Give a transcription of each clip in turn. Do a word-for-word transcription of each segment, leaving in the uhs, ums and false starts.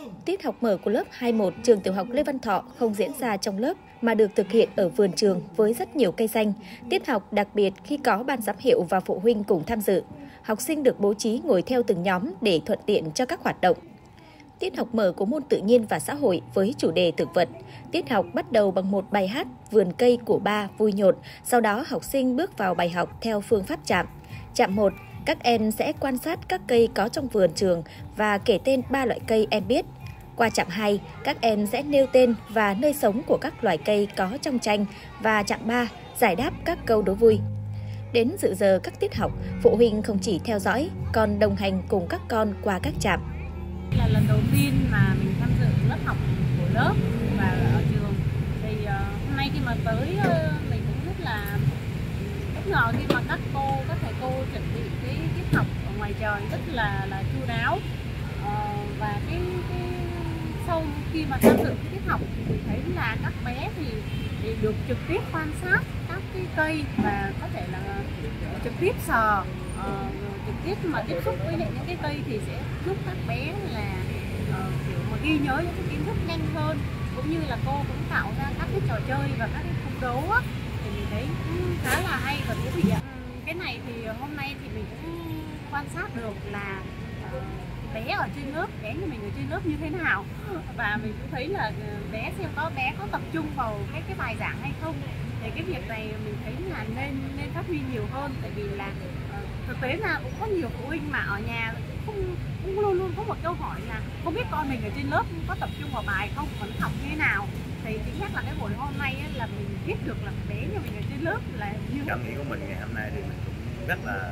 Tiết học mở của lớp hai mốt trường tiểu học Lê Văn Thọ không diễn ra trong lớp mà được thực hiện ở vườn trường với rất nhiều cây xanh. Tiết học đặc biệt khi có ban giám hiệu và phụ huynh cùng tham dự. Học sinh được bố trí ngồi theo từng nhóm để thuận tiện cho các hoạt động. Tiết học mở của môn tự nhiên và xã hội với chủ đề thực vật. Tiết học bắt đầu bằng một bài hát Vườn cây của ba vui nhộn, sau đó học sinh bước vào bài học theo phương pháp chạm. Chạm một, các em sẽ quan sát các cây có trong vườn trường và kể tên ba loại cây em biết. Qua chạm hai, các em sẽ nêu tên và nơi sống của các loài cây có trong tranh và chạm ba, giải đáp các câu đố vui. Đến dự giờ các tiết học, phụ huynh không chỉ theo dõi, còn đồng hành cùng các con qua các chạm. Là lần đầu tiên mà mình tham dự lớp học của lớp và ở trường thì uh, hôm nay khi mà tới uh, mình cũng rất là bất ngờ khi mà các cô, các thầy cô chuẩn bị cái tiết học ở ngoài trời rất là là chu đáo, uh, và cái, cái sau khi mà tham dự cái tiết học thì mình thấy là các bé thì, thì được trực tiếp quan sát các cái cây và có thể là trực tiếp sờ, uh, trực tiếp mà tiếp xúc với những cái cây thì sẽ giúp các bé là uh, kiểu mà ghi nhớ những cái kiến thức nhanh hơn, cũng như là cô cũng tạo ra các cái trò chơi và các cái câu đố á, thì mình thấy cũng khá là hay và thú vị ạ. Cái này thì hôm nay thì mình cũng quan sát được là uh, bé ở trên lớp, bé như mình ở trên lớp như thế nào, và mình cũng thấy là bé xem có bé có tập trung vào cái cái bài giảng hay không. Thì cái việc này mình thấy là nên nên phát huy nhiều hơn, tại vì là uh, thực tế là cũng có nhiều phụ huynh mà ở nhà cũng, cũng luôn luôn có một câu hỏi là không biết con mình ở trên lớp có tập trung vào bài không, vẫn học như thế nào. Thì chính xác là cái buổi hôm nay ấy, là mình biết được là bé như mình ở trên lớp là như cảm nghĩ của mình ngày hôm nay thì mình cũng rất là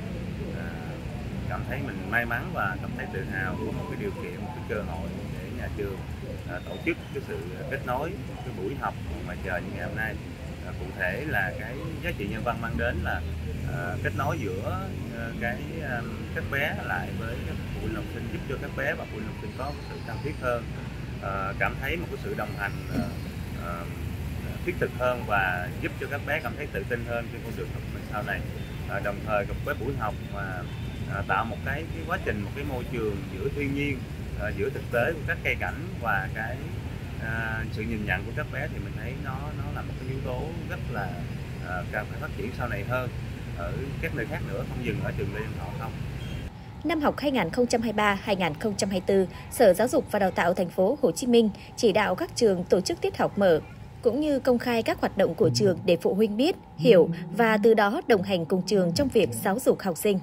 uh, cảm thấy mình may mắn và cảm thấy tự hào của một cái điều kiện, một cái cơ hội để nhà trường uh, tổ chức cái sự kết nối, cái buổi học ngoài trời như ngày hôm nay. Uh, cụ thể là cái giá trị nhân văn mang đến là uh, kết nối giữa uh, cái um, các bé lại với các phụ huynh học sinh, giúp cho các bé và phụ huynh học sinh có một sự thân thiết hơn, uh, cảm thấy một cái sự đồng hành uh, uh, thiết thực hơn và giúp cho các bé cảm thấy tự tin hơn trên con đường học mình sau này. À, đồng thời với buổi học mà à, tạo một cái, cái quá trình, một cái môi trường giữa thiên nhiên, à, giữa thực tế của các cây cảnh và cái à, sự nhìn nhận của các bé, thì mình thấy nó nó là một cái yếu tố rất là à, cần phải phát triển sau này hơn ở các nơi khác nữa, không dừng ở trường Lê Văn Thọ không. Năm học hai nghìn không trăm hai mươi ba hai nghìn không trăm hai mươi tư, Sở Giáo dục và Đào tạo Thành phố Hồ Chí Minh chỉ đạo các trường tổ chức tiết học mở cũng như công khai các hoạt động của trường để phụ huynh biết, hiểu và từ đó đồng hành cùng trường trong việc giáo dục học sinh.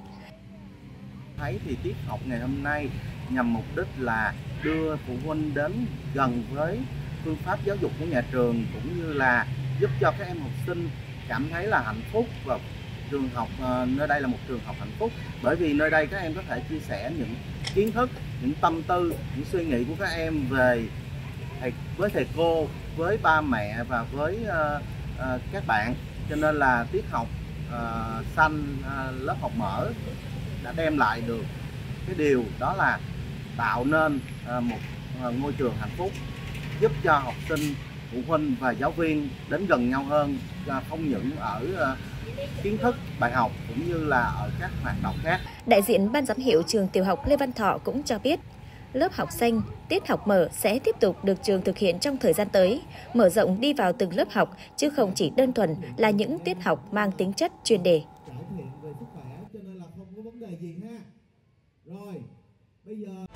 Thấy thì tiết học ngày hôm nay nhằm mục đích là đưa phụ huynh đến gần với phương pháp giáo dục của nhà trường, cũng như là giúp cho các em học sinh cảm thấy là hạnh phúc và trường học nơi đây là một trường học hạnh phúc, bởi vì nơi đây các em có thể chia sẻ những kiến thức, những tâm tư, những suy nghĩ của các em về thầy, với thầy cô, với ba mẹ và với uh, uh, các bạn. Cho nên là tiết học uh, xanh, uh, lớp học mở đã đem lại được cái điều đó là tạo nên uh, một uh, ngôi trường hạnh phúc, giúp cho học sinh, phụ huynh và giáo viên đến gần nhau hơn, uh, không những ở uh, kiến thức bài học cũng như là ở các hoạt động khác. Đại diện Ban giám hiệu trường tiểu học Lê Văn Thọ cũng cho biết, lớp học xanh, tiết học mở sẽ tiếp tục được trường thực hiện trong thời gian tới, mở rộng đi vào từng lớp học, chứ không chỉ đơn thuần là những tiết học mang tính chất chuyên đề. Trải nghiệm về sức khỏe cho nên là không có vấn đề gì ha. Rồi, bây giờ